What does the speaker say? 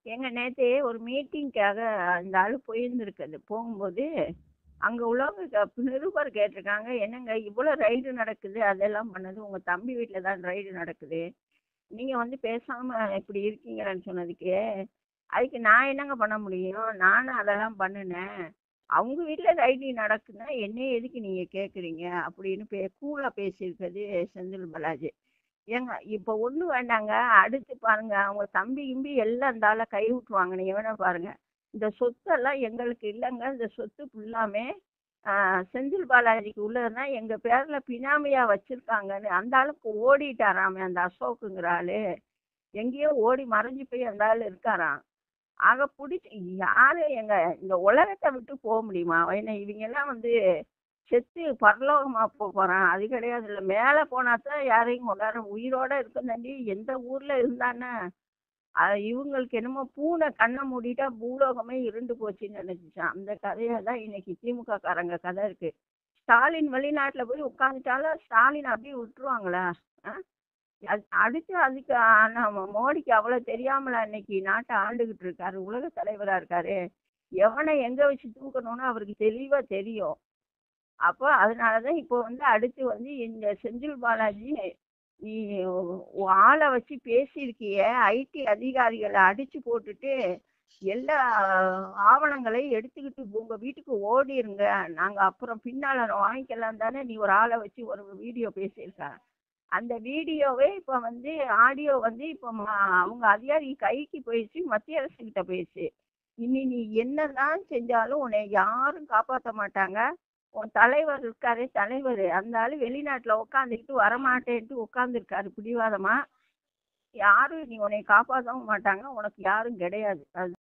ஏங்க நேத்து ஒரு மீட்டிங்க்காக அந்த ஆளு போயிருந்திருக்குது. போகும்போது, அங்க உள்ளவங்க நிருபர் கேட்டிருக்காங்க, "என்னங்க இவ்வளோ ரைடு நடக்குது, அதெல்லாம் பண்ணுது. உங்க தம்பி வீட்ல தான் ரைடு நடக்குது. நீங்க வந்து பேசாம இப்படி இருக்கீங்களேன்னு" சொன்னதுக்கு, அதுக்கு நான் என்னங்க பண்ண முடியும்? நானும் அதெல்லாம் பண்ணுனேன். அவங்க வீட்ல ரைடு நடக்குதுன்னா, என்னைய எதுக்கு நீங்க கேட்குறீங்க? அப்படின்னு கூலா பேசியிருக்கிறது செந்தில் பாலாஜி. ஏங்க இப்போ ஒன்றும் வேண்டாங்க. அடுத்து பாருங்க, அவங்க தம்பி கிம்பி எல்லாம் இந்த ஆளை கை விட்டுருவாங்க. நீங்க வேணா பாருங்க. இந்த சொத்தெல்லாம் எங்களுக்கு இல்லைங்க. இந்த சொத்து ஃபுல்லாமே செந்தில் பாலாஜிக்கு உள்ளதுன்னா எங்க பேர்ல பினாமியா வச்சிருக்காங்கன்னு அந்த ஆளுக்கு ஓடிட்டாராமே. அந்த அசோக்குங்கிற ஆளு எங்கேயோ ஓடி மறைஞ்சு போய் அந்த ஆள் இருக்காராம். ஆக பிடிச்சி யாரு எங்க இந்த உலகத்தை விட்டு போக முடியுமா? ஏன்னா இவங்க எல்லாம் வந்து செத்து பரலோகமா போறான். அது கிடையாது. இல்லை மேலே போனா தான் யாரையும் கொண்டாட உயிரோட இருக்கும் தாண்டி எந்த ஊர்ல இருந்தானே. இவங்களுக்கு என்னமோ பூனை கண்ணை மூடிட்டா பூலோகமே இருண்டு போச்சுன்னு நினைச்சிச்சான். அந்த கதையை தான் இன்னைக்கு திமுக காரங்க கதை இருக்கு. ஸ்டாலின் வெளிநாட்டுல போய் உட்காந்துட்டாலும் ஸ்டாலின் அப்படியே விட்டுருவாங்களா? அடுத்து அதுக்கு நம்ம மோடிக்கு அவ்வளவு தெரியாமல இன்னைக்கு நாட்டை ஆண்டுகிட்டு இருக்காரு. உலக தலைவரா இருக்காரு. எவனை எங்க வச்சு தூக்கணும்னு அவருக்கு தெளிவா தெரியும். அப்போ அதனாலதான் இப்போ வந்து அடுத்து வந்து இந்த செந்தில் பாலாஜி, நீ ஆளை வச்சு பேசியிருக்கிய, ஐடி அதிகாரிகளை அடிச்சு போட்டுட்டு எல்லா ஆவணங்களையும் எடுத்துக்கிட்டு உங்க வீட்டுக்கு ஓடிருங்க, நாங்க அப்புறம் பின்னால வாங்கிக்கலாம் தானே நீ ஒரு ஆளை வச்சு ஒரு வீடியோ பேசியிருக்க. அந்த வீடியோவே இப்ப வந்து ஆடியோ வந்து இப்ப அவங்க அதிகாரி கைக்கு போயிடுச்சு, மத்திய அரசு கிட்ட போயிடுச்சு. இனி நீ என்னதான் செஞ்சாலும் உன்னை யாரும் காப்பாற்ற மாட்டாங்க. உன் தலைவர் இருக்காரு, தலைவர் அந்த ஆளு வெளிநாட்டுல உட்காந்துக்கிட்டு வரமாட்டேன்ட்டு உட்காந்துருக்காரு பிடிவாதமா. யாரும் நீ உன்னை காப்பாற்றவும் மாட்டாங்க, உனக்கு யாரும் கிடையாது. அது